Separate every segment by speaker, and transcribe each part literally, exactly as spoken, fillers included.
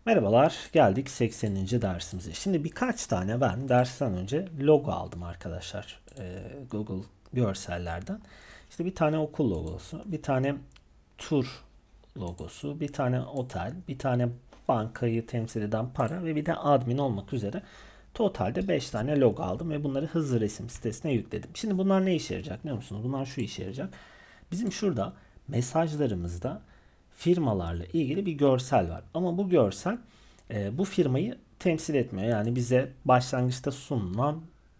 Speaker 1: Merhabalar, geldik sekseninci dersimize. Şimdi birkaç tane ben dersten önce logo aldım arkadaşlar. Ee, Google görsellerden. İşte bir tane okul logosu, bir tane tur logosu, bir tane otel, bir tane bankayı temsil eden para ve bir de admin olmak üzere totalde beş tane logo aldım ve bunları hızlı resim sitesine yükledim. Şimdi bunlar ne işe yarayacak biliyor musunuz? Bunlar şu işe yarayacak. Bizim şurada mesajlarımızda firmalarla ilgili bir görsel var. Ama bu görsel e, bu firmayı temsil etmiyor. Yani bize başlangıçta sunulan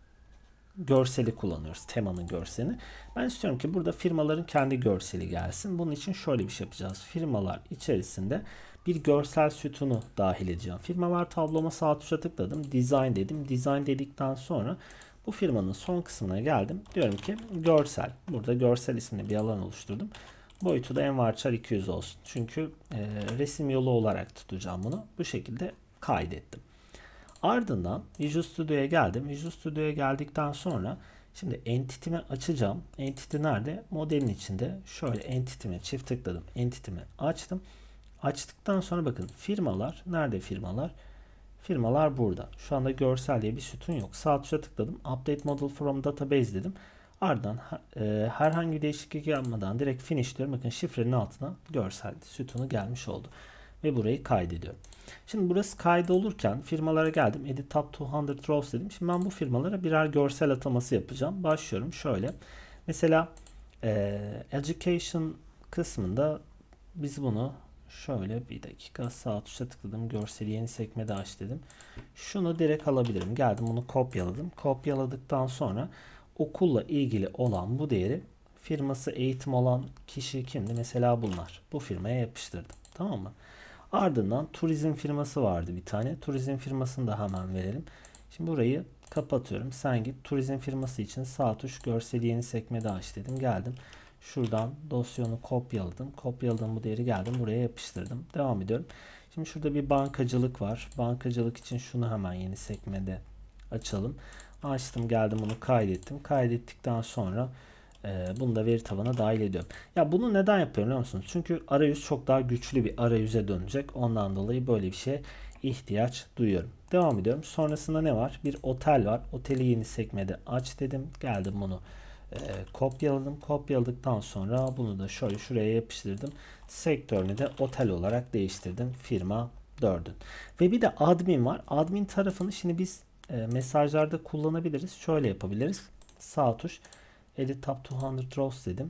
Speaker 1: görseli kullanıyoruz. Temanın görselini. Ben istiyorum ki burada firmaların kendi görseli gelsin. Bunun için şöyle bir şey yapacağız. Firmalar içerisinde bir görsel sütunu dahil edeceğim. Firmalar tabloma sağ tuşa tıkladım. Design dedim. Design dedikten sonra bu firmanın son kısmına geldim. Diyorum ki görsel. Burada görsel isimli bir alan oluşturdum. Boyutu da envarchar iki yüz olsun. Çünkü e, resim yolu olarak tutacağım bunu. Bu şekilde kaydettim. Ardından Visual Studio'ya geldim. Visual Studio'ya geldikten sonra şimdi Entity'mi açacağım. Entity nerede? Modelin içinde. Şöyle Entity'me çift tıkladım. Entity'mi açtım. Açtıktan sonra bakın firmalar. Nerede firmalar? Firmalar burada. Şu anda görsel diye bir sütun yok. Sağ tuşa tıkladım. Update Model from Database dedim. Ardından e, herhangi bir değişiklik yapmadan direkt finish diyorum. Bakın şifrenin altına görsel sütunu gelmiş oldu. Ve burayı kaydediyorum. Şimdi burası kaydolurken firmalara geldim. Edit Top iki yüz Rows dedim. Şimdi ben bu firmalara birer görsel ataması yapacağım. Başlıyorum şöyle. Mesela e, Education kısmında biz bunu şöyle bir dakika sağ tuşa tıkladım. Görseli yeni sekmede aç dedim. Şunu direkt alabilirim. Geldim bunu kopyaladım. Kopyaladıktan sonra okulla ilgili olan bu değeri firması eğitim olan kişi kimdi? Mesela bunlar. Bu firmaya yapıştırdım. Tamam mı? Ardından turizm firması vardı bir tane. Turizm firmasını da hemen verelim. Şimdi burayı kapatıyorum. Sen git turizm firması için sağ tuş görseli yeni sekmede aç dedim. Geldim. Şuradan dosyonu kopyaladım. Kopyaladım bu değeri geldim. Buraya yapıştırdım. Devam ediyorum. Şimdi şurada bir bankacılık var. Bankacılık için şunu hemen yeni sekmede açalım. Açtım geldim bunu kaydettim. Kaydettikten sonra e, bunu da veri tabanına dahil ediyorum. Ya bunu neden yapıyorum biliyor musunuz? Çünkü arayüz çok daha güçlü bir arayüze dönecek. Ondan dolayı böyle bir şeye ihtiyaç duyuyorum. Devam ediyorum. Sonrasında ne var? Bir otel var. Oteli yeni sekmede aç dedim. Geldim bunu e, kopyaladım. Kopyaladıktan sonra bunu da şöyle şuraya yapıştırdım. Sektörünü de otel olarak değiştirdim. Firma dördün. Ve bir de admin var. Admin tarafını şimdi biz e, mesajlarda kullanabiliriz. Şöyle yapabiliriz. Sağ tuş Edit Top iki yüz Rows dedim.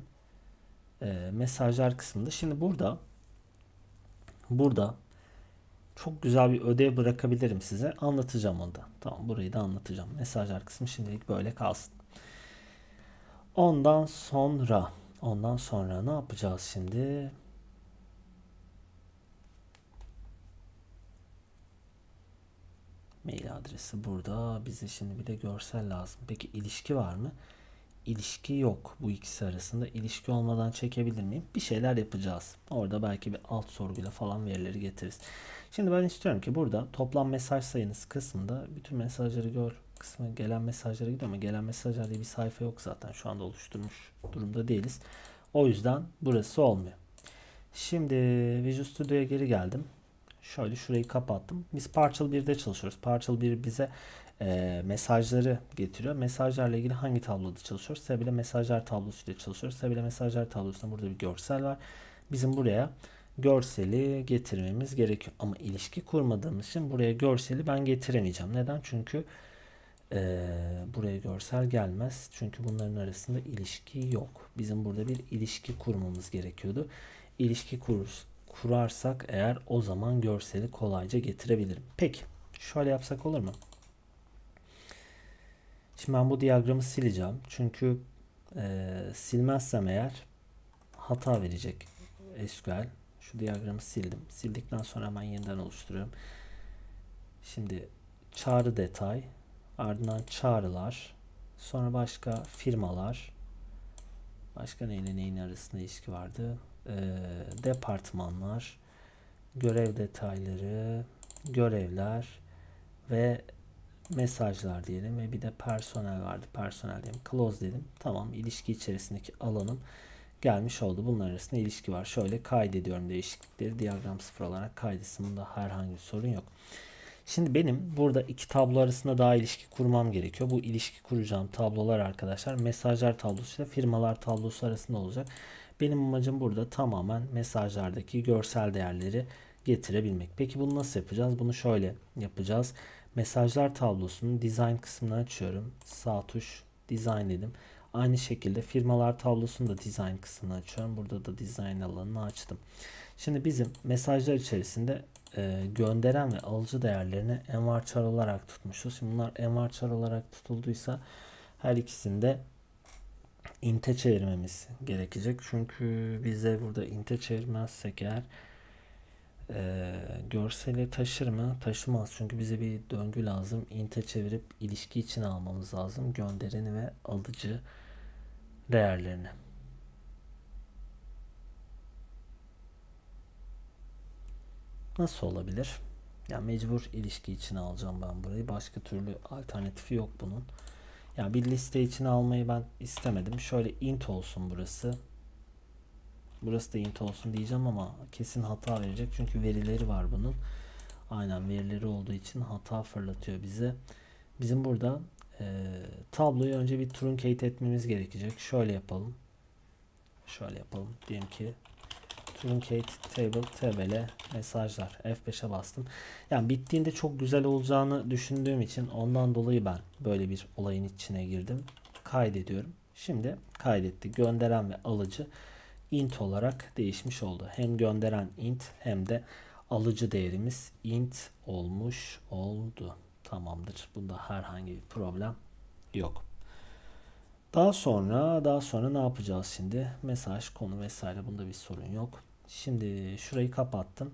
Speaker 1: E, mesajlar kısmında. Şimdi burada burada çok güzel bir ödev bırakabilirim size. Anlatacağım onu da. Tamam burayı da anlatacağım. Mesajlar kısmı şimdilik böyle kalsın. Ondan sonra ondan sonra ne yapacağız şimdi? Mail adresi burada. Bize şimdi bir de görsel lazım. Peki ilişki var mı? İlişki yok bu ikisi arasında. İlişki olmadan çekebilir miyim? Bir şeyler yapacağız. Orada belki bir alt sorguyla falan verileri getiririz. Şimdi ben istiyorum ki burada toplam mesaj sayınız kısmında bütün mesajları gör kısmı gelen mesajlara gidiyor ama gelen mesajlar diye bir sayfa yok zaten. Şu anda oluşturmuş durumda değiliz. O yüzden burası olmuyor. Şimdi Visual Studio'ya geri geldim. Şöyle şurayı kapattım. Biz Partial birde çalışıyoruz. Partial bir bize e, mesajları getiriyor. Mesajlarla ilgili hangi tabloda çalışıyoruz? Sebile mesajlar tablosuyla çalışıyoruz. Sebile mesajlar tablosunda burada bir görsel var. Bizim buraya görseli getirmemiz gerekiyor. Ama ilişki kurmadığımız için buraya görseli ben getiremeyeceğim. Neden? Çünkü e, buraya görsel gelmez. Çünkü bunların arasında ilişki yok. Bizim burada bir ilişki kurmamız gerekiyordu. İlişki kururuz kurarsak eğer o zaman görseli kolayca getirebilirim. Peki şöyle yapsak olur mu? Şimdi ben bu diyagramı sileceğim. Çünkü e, silmezsem eğer hata verecek S Q L. Şu diyagramı sildim. Sildikten sonra hemen yeniden oluşturuyorum. Şimdi çağrı detay, ardından çağrılar, sonra başka firmalar, başka neyle neyin arasında ilişki vardı? E, departmanlar, görev detayları, görevler ve mesajlar diyelim ve bir de personel vardı. Personel diyelim. Close dedim. Tamam. İlişki içerisindeki alanım gelmiş oldu. Bunlar arasında ilişki var. Şöyle kaydediyorum değişiklikleri. Diyagram sıfır olarak kaydetsin. Bunda herhangi bir sorun yok. Şimdi benim burada iki tablo arasında daha ilişki kurmam gerekiyor. Bu ilişki kuracağım tablolar arkadaşlar mesajlar tablosu ile firmalar tablosu arasında olacak. Benim amacım burada tamamen mesajlardaki görsel değerleri getirebilmek. Peki bunu nasıl yapacağız? Bunu şöyle yapacağız. Mesajlar tablosunun design kısmını açıyorum. Sağ tuş design dedim. Aynı şekilde firmalar tablosunu da design kısmını açıyorum. Burada da design alanını açtım. Şimdi bizim mesajlar içerisinde e, gönderen ve alıcı değerlerini envarçar olarak tutmuşuz. Şimdi bunlar envarçar olarak tutulduysa her ikisini de int'e çevirmemiz gerekecek. Çünkü bize burada int'e çevirmezsek eğer e, görseli taşır mı? Taşımaz. Çünkü bize bir döngü lazım. Int'e çevirip ilişki içine almamız lazım. Göndereni ve alıcı değerlerini. Nasıl olabilir? Yani mecbur ilişki içine alacağım ben burayı. Başka türlü alternatifi yok bunun. Yani bir liste içine almayı ben istemedim. Şöyle int olsun burası. Burası da int olsun diyeceğim ama kesin hata verecek. Çünkü verileri var bunun. Aynen verileri olduğu için hata fırlatıyor bize. Bizim burada e, tabloyu önce bir truncate etmemiz gerekecek. Şöyle yapalım. Şöyle yapalım. Diyelim ki truncate table table mesajlar F beşe bastım. Yani bittiğinde çok güzel olacağını düşündüğüm için ondan dolayı ben böyle bir olayın içine girdim. Kaydediyorum. Şimdi kaydetti. Gönderen ve alıcı int olarak değişmiş oldu. Hem gönderen int hem de alıcı değerimiz int olmuş oldu. Tamamdır. Bunda herhangi bir problem yok. Daha sonra daha sonra ne yapacağız şimdi? Mesaj, konu vesaire bunda bir sorun yok. Şimdi şurayı kapattım.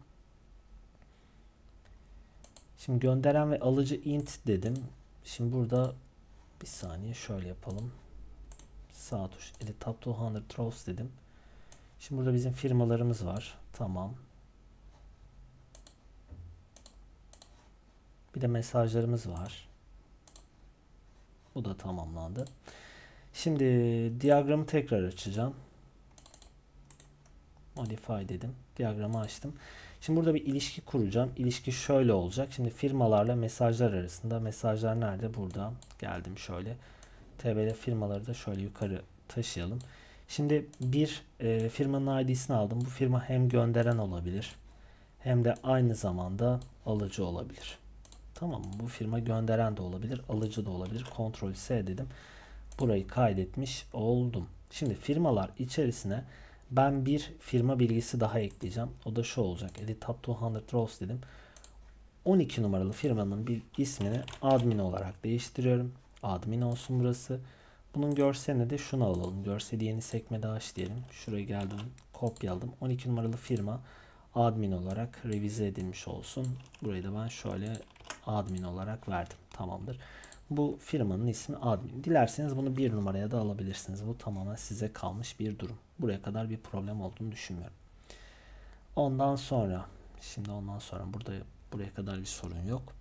Speaker 1: Şimdi gönderen ve alıcı int dedim. Şimdi burada bir saniye şöyle yapalım. Sağ tuş edit tab iki yüz rows dedim. Şimdi burada bizim firmalarımız var. Tamam. Bir de mesajlarımız var. Bu da tamamlandı. Şimdi diyagramı tekrar açacağım. Modify dedim. Diyagramı açtım. Şimdi burada bir ilişki kuracağım. İlişki şöyle olacak. Şimdi firmalarla mesajlar arasında. Mesajlar nerede? Burada. Geldim şöyle. T B L firmaları da şöyle yukarı taşıyalım. Şimdi bir e, firmanın I D'sini aldım. Bu firma hem gönderen olabilir hem de aynı zamanda alıcı olabilir. Tamam mı? Bu firma gönderen de olabilir, alıcı da olabilir. Ctrl S dedim. Burayı kaydetmiş oldum. Şimdi firmalar içerisine ben bir firma bilgisi daha ekleyeceğim. O da şu olacak. Edit tab iki yüz rows dedim. on iki numaralı firmanın bir ismini admin olarak değiştiriyorum. Admin olsun burası. Bunun görselini de şunu alalım. Görseli yeni sekmede aç diyelim. Şuraya geldim. Kopyaladım. on iki numaralı firma admin olarak revize edilmiş olsun. Burayı da ben şöyle admin olarak verdim. Tamamdır. Bu firmanın ismi admin. Dilerseniz bunu bir numaraya da alabilirsiniz. Bu tamamen size kalmış bir durum. Buraya kadar bir problem olduğunu düşünmüyorum. Ondan sonra şimdi ondan sonra burada buraya kadar bir sorun yok.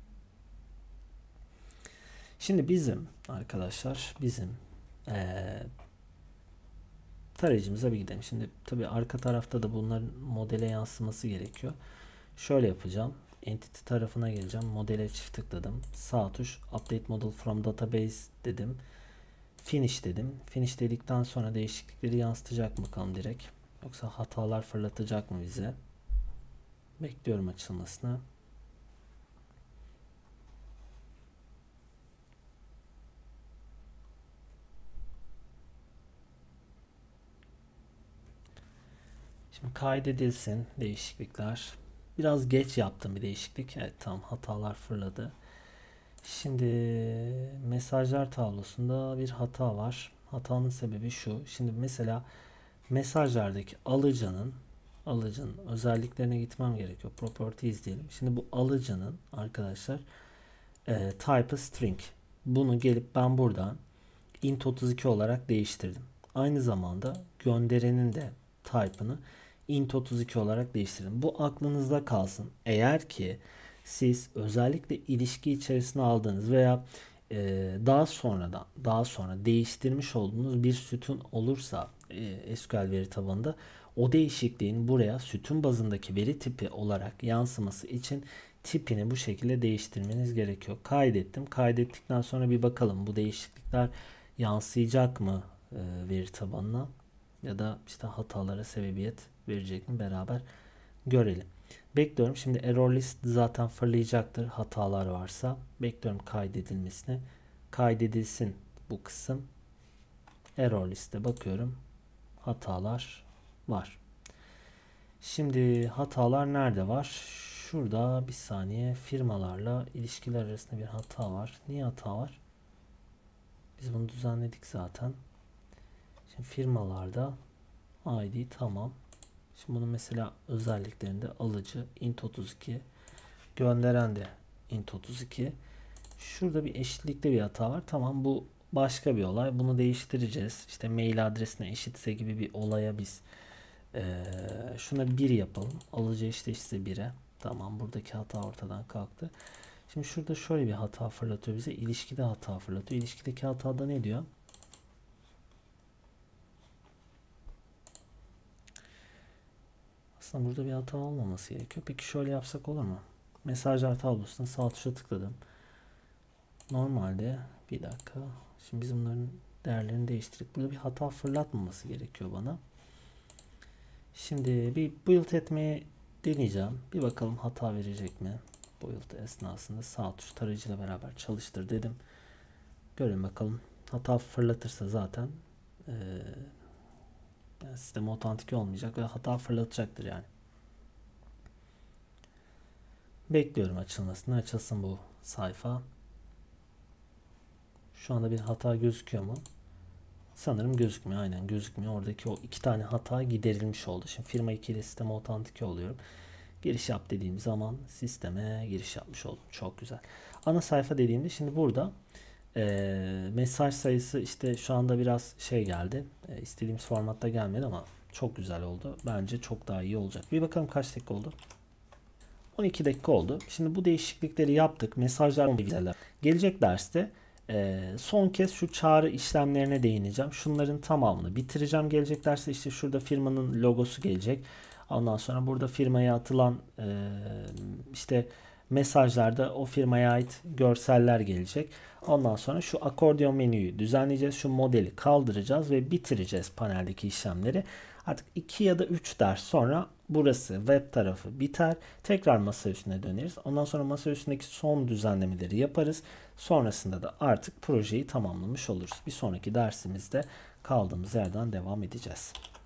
Speaker 1: Şimdi bizim arkadaşlar bizim ee, tarayıcımıza bir gidelim. Şimdi tabii arka tarafta da bunların modele yansıması gerekiyor. Şöyle yapacağım. Entity tarafına geleceğim. Modele çift tıkladım. Sağ tuş Update Model from Database dedim. Finish dedim. Finish dedikten sonra değişiklikleri yansıtacak mı bakalım direkt. Yoksa hatalar fırlatacak mı bize? Bekliyorum açılmasını. Şimdi kaydedilsin değişiklikler. Biraz geç yaptım bir değişiklik. Evet tamam hatalar fırladı. Şimdi mesajlar tablosunda bir hata var. Hatanın sebebi şu. Şimdi mesela mesajlardaki alıcının alıcının özelliklerine gitmem gerekiyor. Properties diyelim. Şimdi bu alıcının arkadaşlar e, type'ı string. Bunu gelip ben buradan int otuz iki olarak değiştirdim. Aynı zamanda gönderenin de type'ını int otuz iki olarak değiştirdim. Bu aklınızda kalsın. Eğer ki siz özellikle ilişki içerisine aldığınız veya Ee, daha sonradan daha sonra değiştirmiş olduğunuz bir sütun olursa e, S Q L veri tabanında o değişikliğin buraya sütun bazındaki veri tipi olarak yansıması için tipini bu şekilde değiştirmeniz gerekiyor. Kaydettim. Kaydettikten sonra bir bakalım bu değişiklikler yansıyacak mı e, veri tabanına ya da işte hatalara sebebiyet verecek mi, beraber görelim. Bekliyorum. Şimdi error list zaten fırlayacaktır hatalar varsa. Bekliyorum kaydedilmesini. Kaydedilsin bu kısım. Error liste bakıyorum. Hatalar var. Şimdi hatalar nerede var? Şurada bir saniye, firmalarla ilişkiler arasında bir hata var. Niye hata var? Biz bunu düzenledik zaten. Şimdi firmalarda I D tamam. Şimdi bunun mesela özelliklerinde alıcı int otuz iki, gönderen de int otuz iki. Şurada bir eşitlikte bir hata var. Tamam, bu başka bir olay. Bunu değiştireceğiz. İşte mail adresine eşitse gibi bir olaya biz ee, şuna bir yapalım. Alıcı işte işte bire. Tamam, buradaki hata ortadan kalktı. Şimdi şurada şöyle bir hata fırlatıyor bize. İlişkide hata fırlatıyor. İlişkideki hatada ne diyor? Aslında burada bir hata olmaması gerekiyor. Peki şöyle yapsak olur mu? Mesajlar tablosuna sağ tuşa tıkladım. Normalde bir dakika. Şimdi biz bunların değerlerini değiştirdik. Burada bir hata fırlatmaması gerekiyor bana. Şimdi bir build etmeyi deneyeceğim. Bir bakalım hata verecek mi? Build esnasında sağ tuş tarayıcıyla beraber çalıştır dedim. Görün bakalım. Hata fırlatırsa zaten ee, yani sistem otantik olmayacak ve hata fırlatacaktır yani. Bekliyorum açılmasını. Açılsın bu sayfa. Şu anda bir hata gözüküyor mu? Sanırım gözükmüyor. Aynen gözükmüyor. Oradaki o iki tane hata giderilmiş oldu. Şimdi firma iki ile sisteme otantike oluyorum. Giriş yap dediğim zaman sisteme giriş yapmış oldum. Çok güzel. Ana sayfa dediğimde şimdi burada e, mesaj sayısı işte şu anda biraz şey geldi. E, istediğimiz formatta gelmedi ama çok güzel oldu. Bence çok daha iyi olacak. Bir bakalım kaç dakika oldu? on iki dakika oldu. Şimdi bu değişiklikleri yaptık. Mesajlar bilgiler. Gelecek derste e, son kez şu çağrı işlemlerine değineceğim. Şunların tamamını bitireceğim. Gelecek derste işte şurada firmanın logosu gelecek. Ondan sonra burada firmaya atılan e, işte mesajlarda o firmaya ait görseller gelecek. Ondan sonra şu akordeon menüyü düzenleyeceğiz. Şu modeli kaldıracağız ve bitireceğiz paneldeki işlemleri. Artık iki ya da üç ders sonra burası web tarafı biter. Tekrar masa üstüne döneriz. Ondan sonra masa üstündeki son düzenlemeleri yaparız. Sonrasında da artık projeyi tamamlamış oluruz. Bir sonraki dersimizde kaldığımız yerden devam edeceğiz.